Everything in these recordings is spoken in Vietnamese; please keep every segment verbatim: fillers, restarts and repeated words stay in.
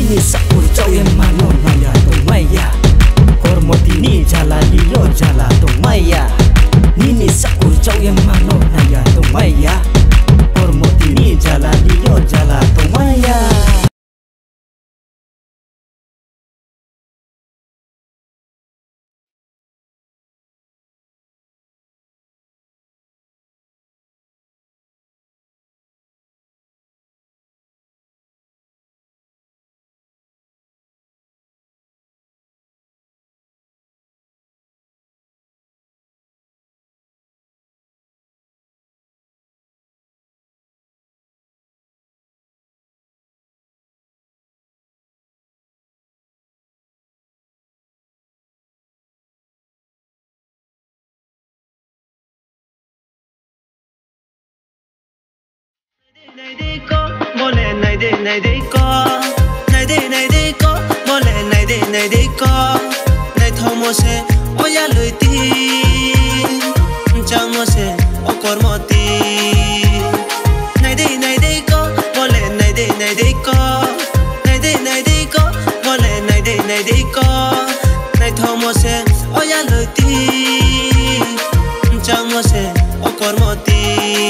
Nini sakur cau yang mano maya tong maya Hormati ni jala lilo jala tong maya Nini sakur cau yang mano maya tong maya Hormati ni jala lilo jala tong maya này đi có mô lệ này đi này đi có này đi này đi có mô lệ này đi này đi có này thâu mô se ô ya lười ti chẳng mô se ô cor mô ti này đi này đi có mô lệ này đi này đi có này đi này đi có mô lệ này đi này đi có này thâu mô se ô ya lười ti chẳng mô se ô cor mô ti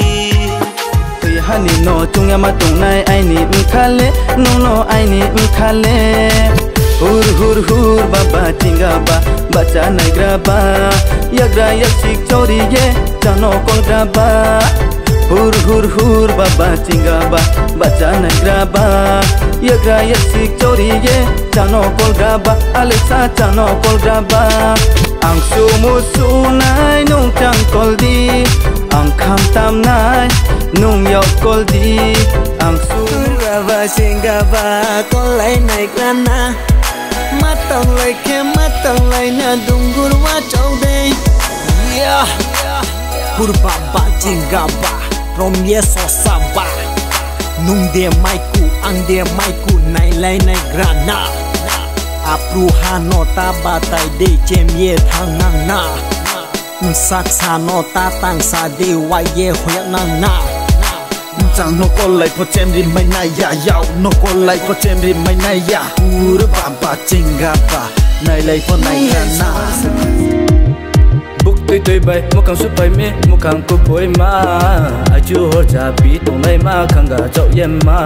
hani no tunga matung nai ai ni mkhale no no ai ni mkhale hur hur hur baba tinga ba bacha nai graba yagra yaksik chori ye chano kol graba hur hur hur baba tinga ba bacha nai graba yagra yaksik chori ye chano kol graba alexa chano kol graba ang su mu su nai nung chang kol di ang kham tam nai nung yok kol di ang su Rava singaba kol lai nai grana matong lai ke matong lai na dungur wa chau de yeah purba ba singaba from ye so saba nung de mai ku ang de mai ku nai lai nai grana apru hano ta ba tai de chem ye thang nang na sak sa no ta tang sa de wa ye hoyak nang na chẳng nó có lại có chém đi mấy này ya yao nó có lại có chém đi mấy này ya ur ba ba chinga ba này lại có này là na buk tui tui bay một càng suốt bay mê một càng cúp bôi ma ai chưa hỗ trợ bị tụng này ma càng gà chậu yếm ma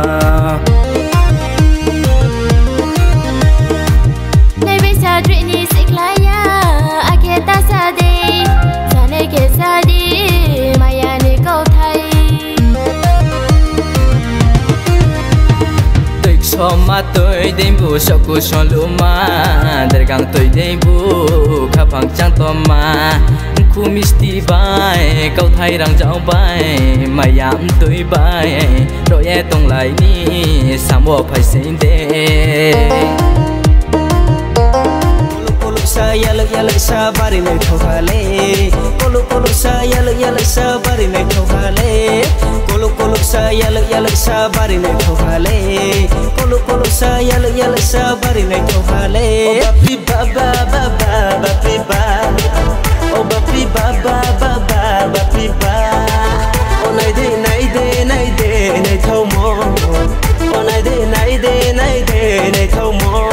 này bây giờ chuyện gì xích lại ya ai kia ta xa đi giờ này kia xa đi mà ya này câu thay cho mà tôi đến bu sau cuộc sống lúa mà để càng tôi đến bu khắp hàng trang to mà khu misti bay câu thay đang dạo bay mà dám tôi bay rồi e tông lại đi sáng bộ phải xin đê sa ya lek ya lek sa bari nei thokale kolu kolu sa ya lek ya lek sa bari nei thokale kolu kolu sa ya lek ya lek sa bari nei thokale kolu kolu sa ya lek ya lek sa bari nei thokale o bapi baba baba bapi ba o bapi baba baba bapi ba o nai de nai de nai de nei thau mo o nai de nai de nai de nei thau mo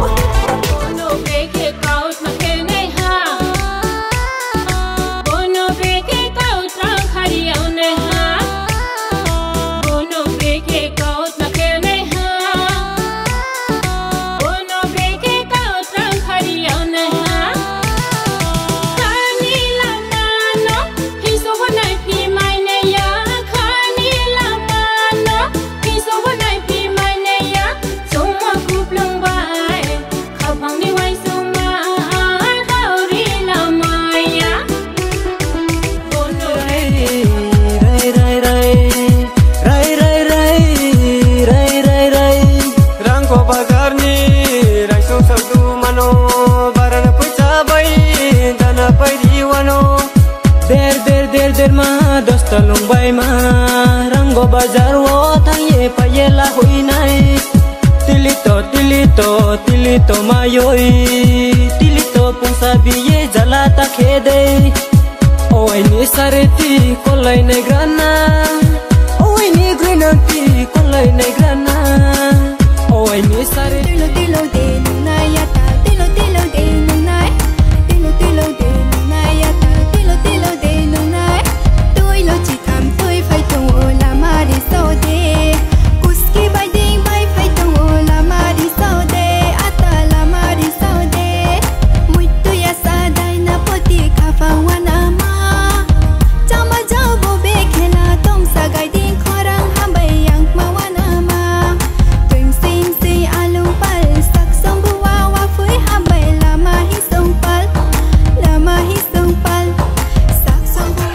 Talong bay ma rango bazar wo thang ye pa ye la hui nai tilito tilito tilito mayoi tilito pungsa bi ye jala ta khede oi ni sareti kolai nei grana oi ni grina ti kolai nei grana ôi mi sare tilo tilo de nung na ya ta tilo tilo de nung na tilo tilo de nung na ya ta tilo tilo de nung na tôi lo chỉ tham tôi phải tung ô la ma đi sau de kuski bay ding bay phải tung ô la ma đi sau de ata la ma đi sau de mui tu ya sa dai na poti kha fa wana ma chama jau bo be khela tong sa gai ding khorang ham bay yang ma wana ma twing sin si alu pal sak song bu wa wa phui ham bay la ma hi song pal la ma hi song pal sak song bu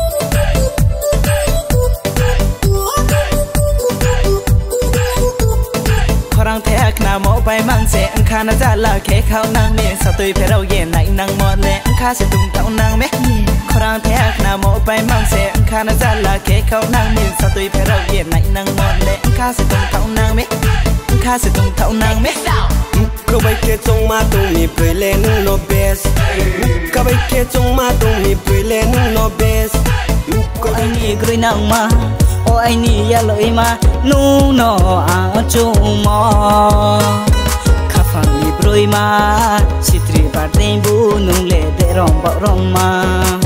khorang the na mo bay mang se ang kha na za la khe khao nang me sa tui phe rau ye nai nang mo le ang kha se tung tao nang me khorang the na mo bay mang se ang kha na za la khe khao nang me sa tui phe rau ye nai nang mo le ang kha se tung tao nang me ang kha se tung tao nang me Cô bay kia trong ma tung mi bơi lên no best Cô bay kia trong ma tung mi bơi lên no best Cô anh đi cười nang ma ô anh đi ya lỗi ma nu no a chu mo khá phẳng đi bơi ma sitri ba tên bu nung lệ để rong bạo rong ma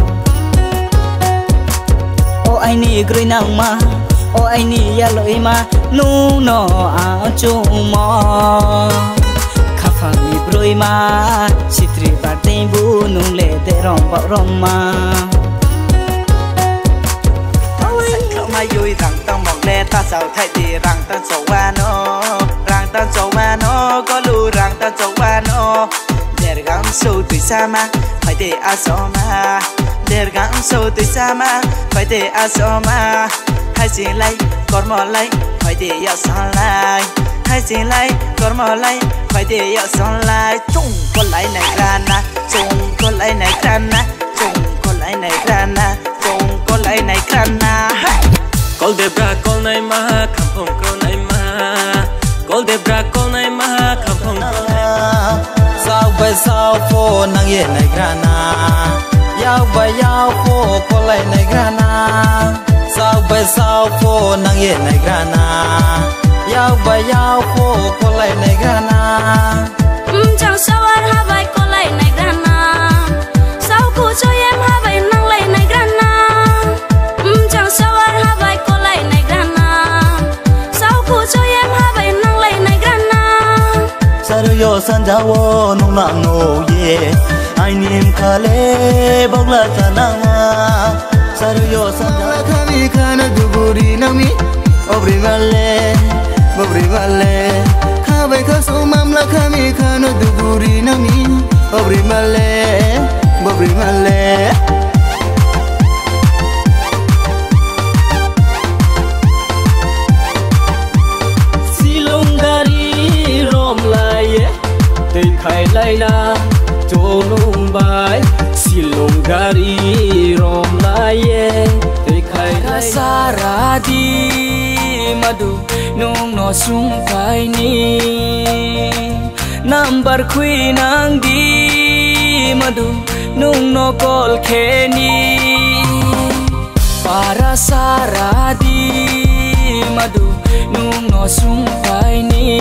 ô anh đi cười nang ma ô anh đi ya lỗi ma nu no a chu mo khá phẳng đi bơi ma sitri ba tên bu nung lệ để rong bạo rong ma mai vui rằng tao mong lẽ ta sao thay thì rằng ta sầu ba nó rằng ta sầu ba nó có lu rằng ta sầu ba nó để gắng sâu từ xa mà phải để a so mà để gắng sâu từ xa mà phải để a so mà hai xin lấy còn mò lấy phải để a so lại hai xin lấy còn mò lấy phải để a so lại chung con lấy này ra na chung con lấy này ra na chung con lấy này ra na chung con lấy này ra na Call the bra call nay ma kham phong call nay ma Call the bra call nay ma kham phong call nay ma sao bay sao phô nang ye này grana yao bay yao phô có lại này grana sao bay sao phô nang ye này grana yao bay yao phô có lại này grana chẳng sao anh ha bay có lại này grana sao cô cho em ha bay năng lại này grana chẳng sao anh ha bay có lại này grana sao cô cho em ha bay năng lại này grana sao yo san ja wo nung na no ye ai nim khale bok la chananga sao yo san ja khami khana duburi nami obri male obri male kha bai kha so mam la khami khana duburi nami obri male obri male tình khai lại na cho nung bài xin lung gari rom lại tình khai lại sa ra đi madu nung no sung phai ni number khui nang di madu nung no call khe ni para sa ra đi madu nung no sung phai ni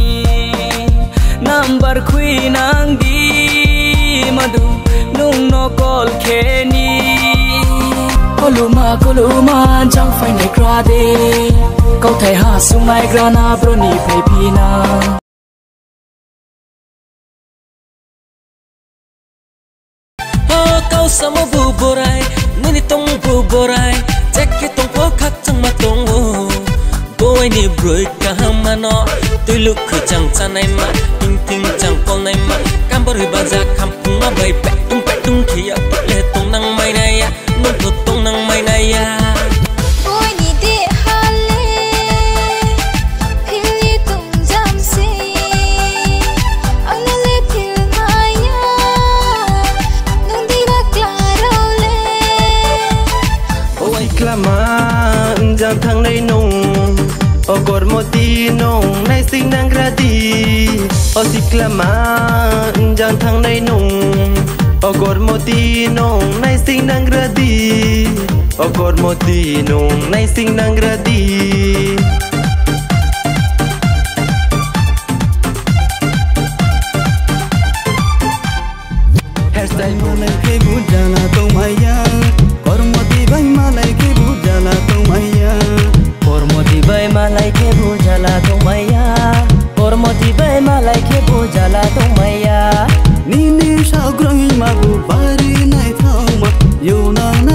number khui nang di madu nung no call khe ni koluma koluma jang phai nei kra de câu thầy ha sung mai grana broni phai pina Ho câu samo bu borai nuni tong bu borai jacket tong po khak chang ma tong o boy ni broi ka hamano tôi lúc khởi chẳng cha này mà tinh tinh chẳng con này mà cam bờ rơi baza khăm phung mà bay bẹ tung bẹ tung khi à tụi lệ tung năng mày này à nông thôn tung năng mày này à ôi đi đi hale hili tung jam si anh lệ til maya nung đi ra claro le ôi clama jang thang này nung o gormoti nong nay sing nang gradi o siklama jang thang nay nong o gormoti nong nay sing nang gradi o gormoti nong nay sing nang gradi yêu nàng